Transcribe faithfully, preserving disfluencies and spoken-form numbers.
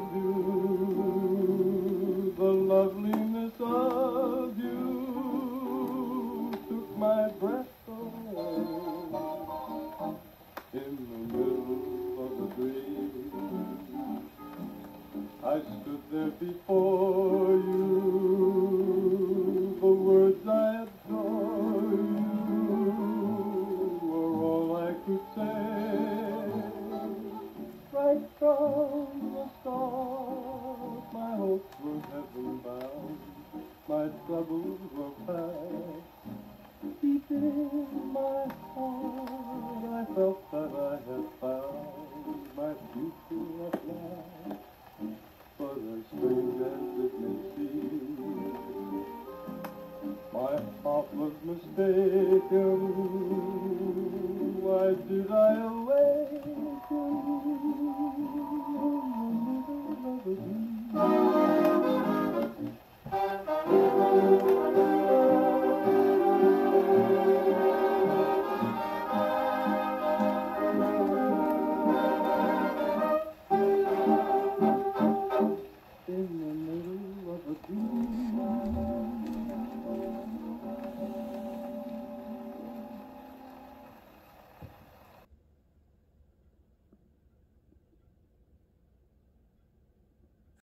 you, the loveliness of you took my breath away. In the middle of a dream, I stood there before you, the words I adore you were all I could say. Right from the start, my hopes were heaven bound, my troubles were past. Deep in my heart, I felt that I had found my future at last. But as strange as it may seem, my heart was mistaken. Why did I awaken in the middle of a dream?